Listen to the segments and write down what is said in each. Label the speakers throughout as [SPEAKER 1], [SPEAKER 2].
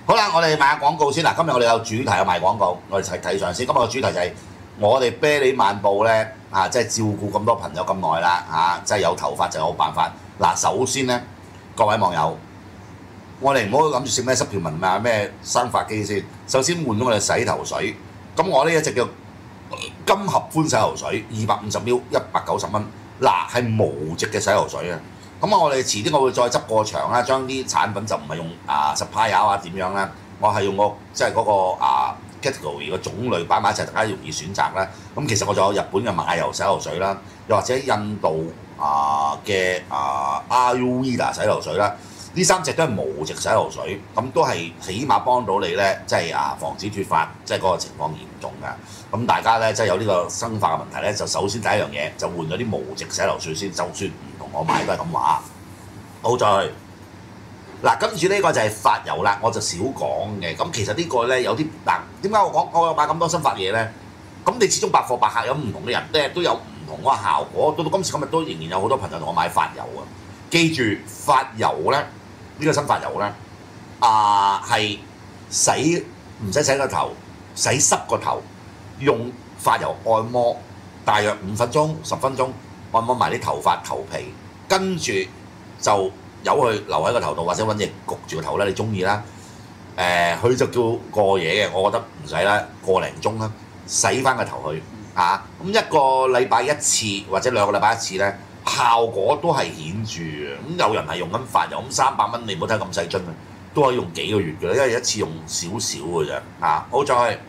[SPEAKER 1] 好啦，我哋賣下廣告先嗱。今日我哋有主題有賣廣告，我哋睇上先。今日個主題就係我哋啤梨漫步咧即係照顧咁多朋友咁耐啦即係有頭髮就有辦法。嗱，首先咧，各位網友，我哋唔好諗住食咩濕條紋啊咩生髮機先。首先換咗我哋洗頭水，咁我呢一隻叫金合歡洗頭水，250ml，190蚊。嗱，係無藉嘅洗頭水啊！咁我哋遲啲我會再執過場啦，將啲產品就唔係用supplier點樣啦，我係用即係嗰個category 嘅種類擺埋一齊，大家容易選擇啦。咁其實我仲有日本嘅馬油洗頭水啦，又或者印度嘅Ayurveda 洗頭水啦，呢3隻都係無藉洗頭水，咁都係起碼幫到你咧，即係防止脫髮，即係嗰個情況嚴重㗎。咁大家咧即係有呢個生髮嘅問題咧，就首先第一樣嘢就換咗啲無藉洗頭水先，就算唔同我買都係咁話。好再去嗱，跟住呢個就係髮油啦，我就少講嘅。咁其實呢個咧有啲點解我買咁多新髮嘢咧？咁你始終百貨百客有唔同嘅人咧，都有唔同嗰個效果。到今時今日都仍然有好多朋友同我買髮油啊！記住髮油咧，呢個新髮油咧係洗唔使洗個頭，洗濕個頭。用髮油按摩，大約5分鐘、10分鐘，按摩埋啲頭髮頭皮，跟住就由佢留喺個頭度，或者揾嘢焗住個頭咧，你中意啦。佢就叫過夜嘅，我覺得唔使啦，個零鐘啦，洗翻個頭去咁1個禮拜1次或者2個禮拜1次咧，效果都係顯著嘅。咁有人係用緊髮油，咁300蚊你唔好睇咁細樽啊，都可以用幾個月嘅，因為一次用少少嘅啫好再。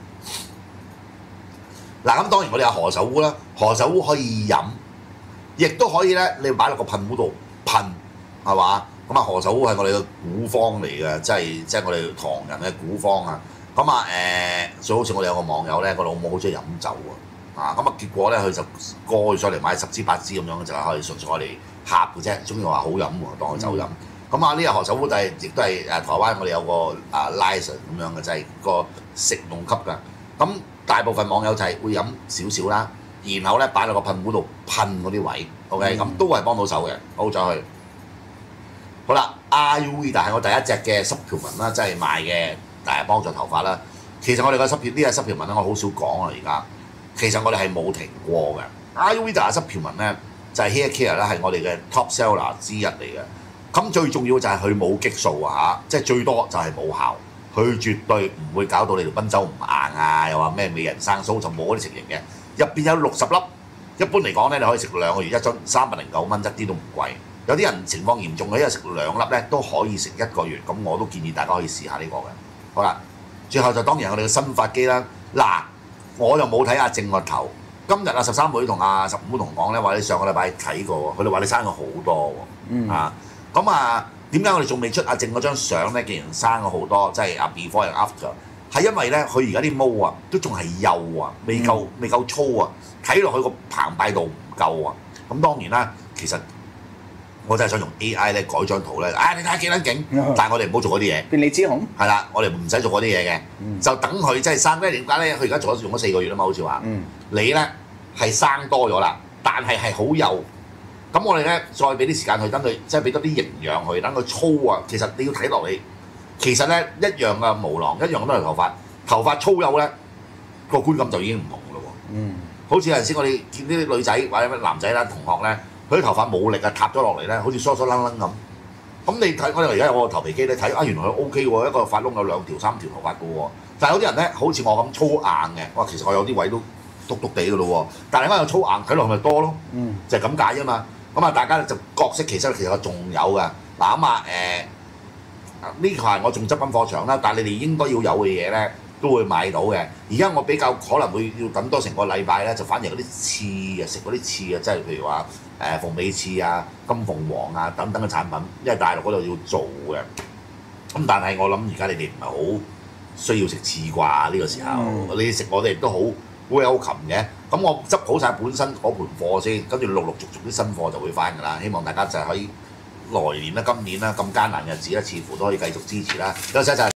[SPEAKER 1] 嗱，咁當然我哋有何首烏啦，何首烏可以飲，亦都可以咧，你擺落個噴壺度噴，係嘛？咁何首烏係我哋嘅古方嚟嘅，即係我哋唐人嘅古方啊。咁就好似我哋有個網友咧，個老母好中意飲酒咁結果咧佢就過上嚟買10支8支咁樣，就係可以純粹我哋呷嘅啫，中意話好飲喎，當佢酒飲。咁呢個何首烏亦都係台灣我哋有個license 咁樣嘅，就係個食用級㗎。咁大部分網友就係會飲少少啦，然後咧擺落個噴壺度噴嗰啲位 ，OK，咁都係幫到手嘅。好再去，好啦 ，Ayurveda 係我第一隻嘅濕條紋啦，即係賣嘅幫助頭髮啦。其實我哋個濕條呢個濕條紋咧，我好少講啊而家。其實我哋係冇停過嘅。Ayurveda 濕條紋咧就係 hair care 啦，係我哋嘅 top seller 之一嚟嘅。咁最重要就係佢冇激素即係最多就係冇效。佢絕對唔會搞到你條賓周唔硬又話咩美人生鬚就冇嗰啲情形嘅。入邊有60粒，一般嚟講咧，你可以食2個月1樽，309蚊，一啲都唔貴。有啲人情況嚴重嘅，一日食2粒咧都可以食1個月。咁我都建議大家可以試下呢個嘅。好啦，最後就當然我哋嘅新髮機啦。嗱，我就冇睇阿正個頭。今日13妹同15妹同講咧，話你上個禮拜睇過喎，佢哋話你生咗好多喎。點解我哋仲未出阿正嗰張相咧？既然生咗好多，即係before and after，係因為咧佢而家啲毛都仲係幼未夠粗睇落去個澎湃度唔夠咁當然啦，其實我真係想用 AI 咧改張圖咧，你睇下幾撚勁，但係我哋唔好做嗰啲嘢。
[SPEAKER 2] 便利之雄
[SPEAKER 1] 係啦，我哋唔使做嗰啲嘢嘅，就等佢即係生咧。點解咧？佢而家用咗4個月啊嘛，好似話。你咧係生多咗啦，但係好幼。咁我哋咧再俾啲時間佢，等佢即係俾多啲營養佢，等佢粗其實你要睇落嚟，其實咧一樣嘅毛囊，一樣咁多條頭髮粗幼咧，個觀感就已經唔同咯喎。好似有陣時我哋見啲女仔或者男仔啦同學咧，佢啲頭髮冇力塌咗落嚟咧，好似疏疏楞楞咁。咁你睇我哋而家有個頭皮機咧睇原來佢 OK 喎，一個髮窿有2條3條頭髮嘅喎。但係有啲人咧好似我咁粗硬嘅，其實我有啲位都篤篤地嘅咯喎。但係我有粗硬睇落去咪多咯，就係咁解啫嘛。大家就各色其實我仲有㗎。嗱呢個係我仲執緊貨場啦，但係你哋應該要有嘅嘢咧都會買到嘅。而家我比較可能會要等多成個禮拜咧，就反而嗰啲刺食嗰啲刺即係譬如話鳳尾刺金鳳凰等等嘅產品，因為大陸嗰度要做嘅。但係我諗而家你哋唔係好需要食刺啩呢個時候，你食我哋都好welcome嘅。咁我執好晒本身嗰盤貨先，跟住陸陸續續啲新貨就會翻㗎啦。希望大家就係可以來年啦、今年啦咁艱難嘅日子咧，似乎都可以繼續支持啦。多謝晒。